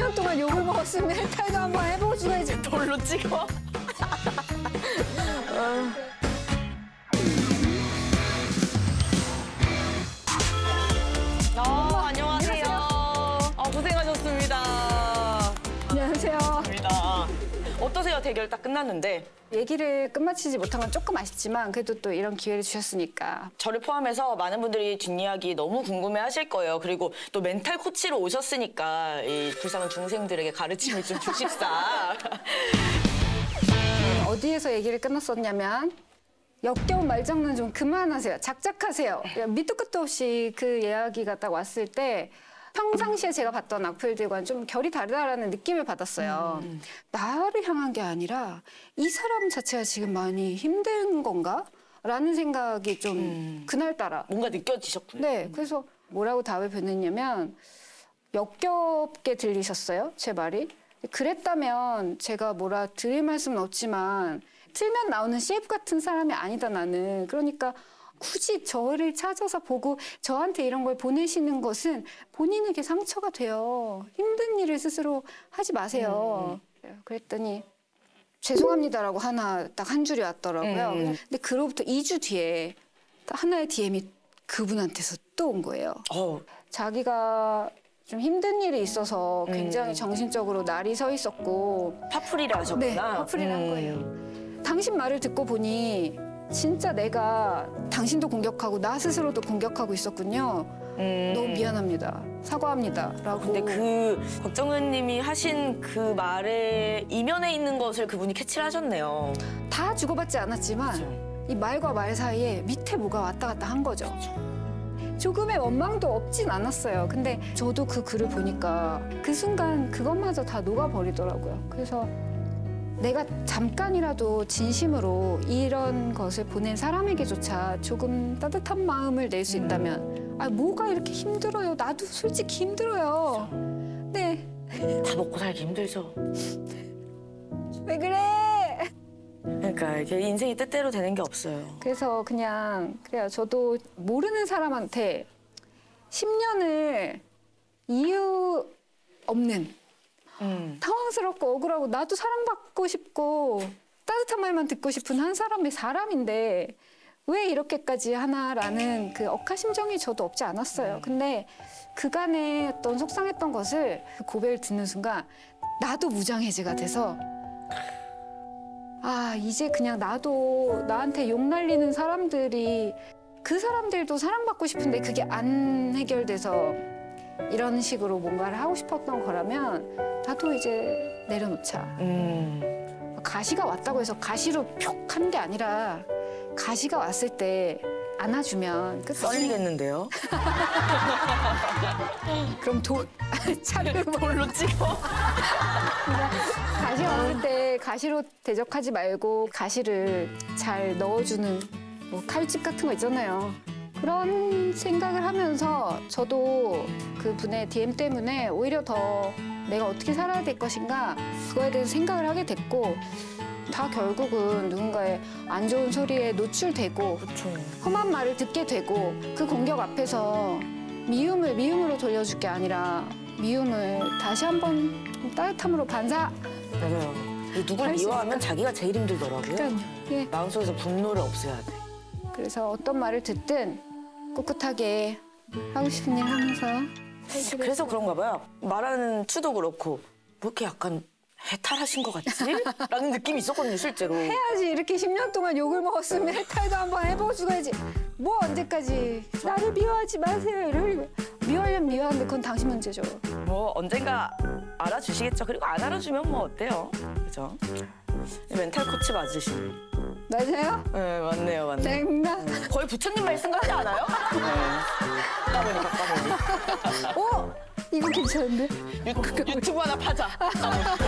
10년 동안 욕을 먹었으면 해탈도 한번 해보고 죽어야지. 돌로 찍어? 안녕하세요. 고생하셨습니다. 안녕하세요. 어떠세요? 대결 딱 끝났는데. 얘기를 끝마치지 못한 건 조금 아쉽지만 그래도 또 이런 기회를 주셨으니까. 저를 포함해서 많은 분들이 뒷이야기 너무 궁금해하실 거예요. 그리고 또 멘탈 코치로 오셨으니까 이 불쌍한 중생들에게 가르침을 좀 주십사. 어디에서 얘기를 끝났었냐면 역겨운 말장난 좀 그만하세요. 작작하세요. 밑도 끝도 없이 그 이야기가 딱 왔을 때 평상시에 제가 봤던 악플들과는 좀 결이 다르다라는 느낌을 받았어요. 나를 향한 게 아니라 이 사람 자체가 지금 많이 힘든 건가? 라는 생각이 좀 그날따라. 뭔가 느껴지셨군요. 네, 그래서 뭐라고 답을 보냈냐면 역겹게 들리셨어요, 제 말이. 그랬다면 제가 뭐라 드릴 말씀은 없지만 틀면 나오는 CF 같은 사람이 아니다, 나는. 그러니까 굳이 저를 찾아서 보고 저한테 이런 걸 보내시는 것은 본인에게 상처가 돼요. 힘든 일을 스스로 하지 마세요. 그랬더니 죄송합니다라고 하나 딱 한 줄이 왔더라고요. 근데 그로부터 2주 뒤에 하나의 DM이 그분한테서 또 온 거예요. 자기가 좀 힘든 일이 있어서 굉장히 정신적으로 날이 서 있었고 파풀이를 하셨구나. 네, 파풀이를 한 거예요. 당신 말을 듣고 보니 진짜 내가 당신도 공격하고 나 스스로도 공격하고 있었군요. 너무 미안합니다. 사과합니다. 라고. 근데 그 곽정은 님이 하신 그 말에 이면에 있는 것을 그분이 캐치를 하셨네요. 다 주고받지 않았지만 이 말과 말 사이에 밑에 뭐가 왔다 갔다 한 거죠. 조금의 원망도 없진 않았어요. 근데 저도 그 글을 보니까 그 순간 그것마저 다 녹아버리더라고요. 그래서 내가 잠깐이라도 진심으로 이런 것을 보낸 사람에게조차 조금 따뜻한 마음을 낼 수 있다면 뭐가 이렇게 힘들어요. 나도 솔직히 힘들어요. 네. 다 먹고 살기 힘들죠. 왜 그래? 그러니까 이게 인생이 뜻대로 되는 게 없어요. 그래서 그냥 그래요. 저도 모르는 사람한테 10년을 이유 없는 당황스럽고 억울하고 나도 사랑받고 싶고 따뜻한 말만 듣고 싶은 한 사람인데 왜 이렇게까지 하나라는 그 억하심정이 저도 없지 않았어요. 근데 그간의 어떤 속상했던 것을 그 고백을 듣는 순간 나도 무장해제가 돼서 이제 그냥 나도 나한테 욕 날리는 사람들이 그 사람들도 사랑받고 싶은데 그게 안 해결돼서 이런 식으로 뭔가를 하고 싶었던 거라면 나도 이제 내려놓자. 가시가 왔다고 해서 가시로 푹 하는 게 아니라 가시가 왔을 때 안아주면 썰리겠는데요? 그럼 차를 돌로 찍어? 가시가 왔을 때 가시로 대적하지 말고 가시를 잘 넣어주는 뭐 칼집 같은 거 있잖아요. 그런 생각을 하면서 저도 그분의 DM 때문에 오히려 더 내가 어떻게 살아야 될 것인가 그거에 대해서 생각을 하게 됐고 다 결국은 누군가의 안 좋은 소리에 노출되고 그쵸. 험한 말을 듣게 되고 그 공격 앞에서 미움을 미움으로 돌려줄 게 아니라 미움을 다시 한번 따뜻함으로 반사. 맞아요. 누굴 미워하면 자기가 제일 힘들더라고요. 그러니까, 예. 마음속에서 분노를 없애야 돼. 그래서 어떤 말을 듣든 꿋꿋하게 하고 싶은 일 하면서 그래서 그런가 봐요. 말하는 투도 그렇고 뭐 이렇게 약간 해탈하신 것 같지? 라는 느낌이 있었거든요, 실제로. 해야지. 이렇게 10년 동안 욕을 먹었으면 해탈도 한번 해보고 죽어야지. 뭐 언제까지 나를 미워하지 마세요. 이러고 미워하려면 미워하는데 그건 당신 문제죠. 뭐 언젠가 알아주시겠죠. 그리고 안 알아주면 뭐 어때요? 그죠? 멘탈 코치 맞으신. 맞아요? 네, 맞네요. 장난. 거의 부처님 말씀 같지 않아요? 네. 가다 보니. 오! 이거 괜찮은데? 유튜브 하나 파자.